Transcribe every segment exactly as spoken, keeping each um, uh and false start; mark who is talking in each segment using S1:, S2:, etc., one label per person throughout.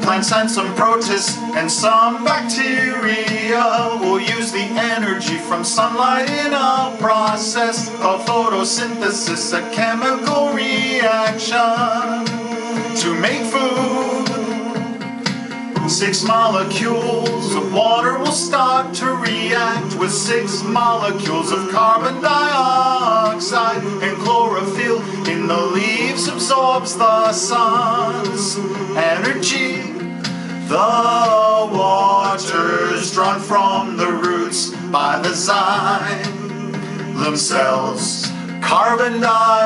S1: Plants and some protists and some bacteria will use the energy from sunlight in a process called photosynthesis, a chemical reaction to make food. Six molecules of water will start to react with six molecules of carbon dioxide, and chlorophyll in the leaves absorbs the sun's energy. The water's drawn from the roots by the xy-lem cells. Carbon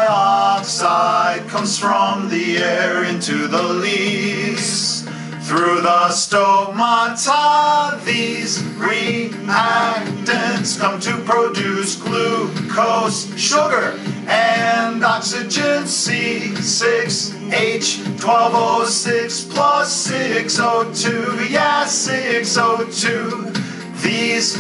S1: dioxide comes from the air into the leaves. Through the sto-ma-ta, these reactants come to produce glucose, sugar, and oxygen, C six H twelve O six plus six O two, yeah, six O two. These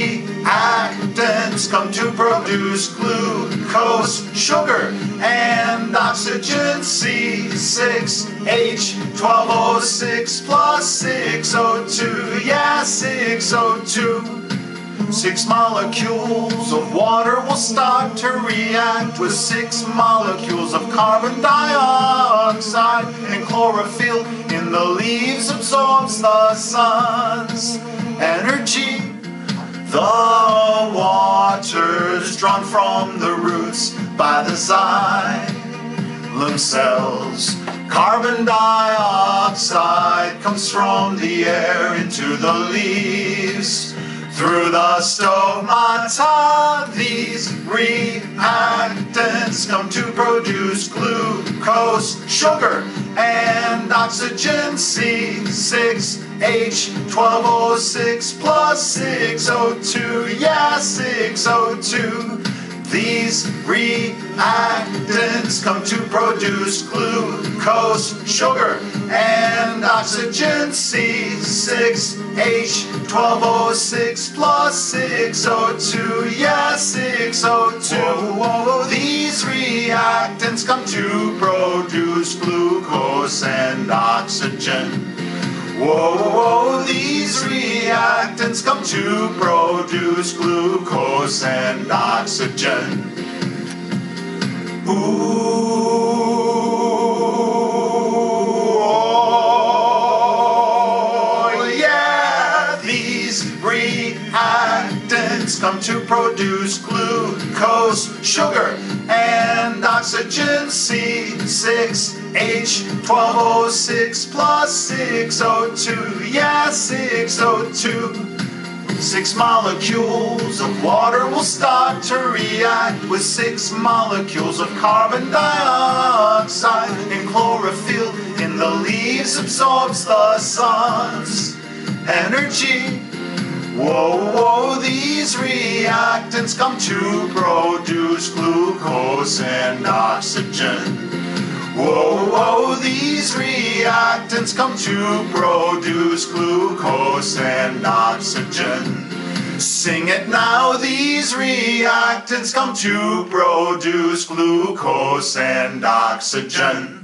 S1: reactants come to produce glucose, sugar, and oxygen, C six H twelve O six plus six O two, yeah, six O two. Six molecules of water will start to react with six molecules of carbon dioxide, and chlorophyll in the leaves absorbs the sun's energy. The water's drawn from the roots by the xy-lem cells. Carbon dioxide comes from the air into the leaves. Through the sto-ma-ta, these reactants come to produce glucose, sugar, and oxygen, C six H twelve O six plus six O two, yeah, six O two. These reactants come to produce glucose, sugar, and oxygen, C six H twelve O six plus six O two, yeah, six O two. These reactants come to produce glucose and oxygen. Whoa, whoa, these reactants come to produce glucose and oxygen. Ooh, oh, yeah, these reactants come to produce glucose, sugar, and oxygen, C six H twelve O six plus six O two, yeah, six O two. Six molecules of water will start to react with six molecules of carbon dioxide, and chlorophyll in the leaves absorbs the sun's energy. Whoa, whoa, these reactants come to produce glucose and oxygen. Whoa, whoa, these reactants come to produce glucose and oxygen. Sing it now, these reactants come to produce glucose and oxygen.